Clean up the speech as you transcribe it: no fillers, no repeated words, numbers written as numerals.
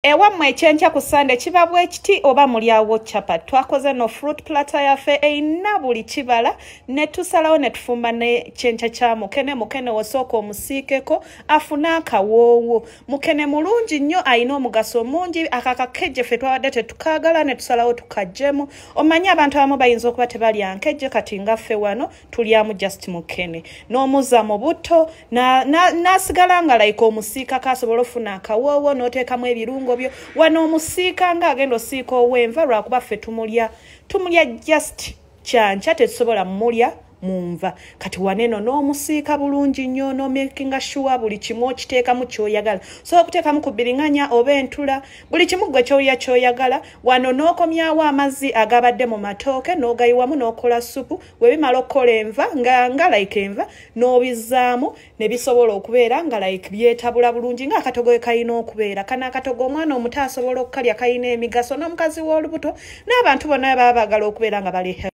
Ewammwe ekyenkya ku Sunday kiba bwe kiti oba mulyawo chapati. Twakoze no fruit platter yaffe eyina buli kibala ne tusalawo ne tufumba ne kyenkya kya mukene osooka omusiikeko afuna akawoowo. Mukene mulungi nnyo ayina omugaso mungi akakakejje ffe twawadde tetukaagala ne tusalawo tukajjemu. Omanyi abantu abamu bayinza okuba tebalya nkejje kati nga ffe wano tulyamu just mukene. N'omuzza mu buto n'asigala nga like omusiika kasobola ofuna akawoowo n'oteekamu ebirungo byo wano omusiika nga agenda osiika ow'enva lwakuba ffe tumulya just kyankya tetusobola mulya munva kati waneno n'omusiika bulungi nnyo n'omakinga sure buli kimu okiteekamu ky'oyagala so okuteekamu ku biringanya oba entula buli kimu gwe ky'oyagala wano n'okomyawo amazzi agabadde mu matooke n'ogayiwamu n'okola supu we bimala okukola enva nga like enva n'obizzaamu ne bisobola okubeera nga like byetabula bulungi nga akatogo kayina okubeera kana akatogo omwana omuto asobola okukalya kayina emigaso n'omukazi w'olubuto n'abantu bonna baba baagala okubeera nga bali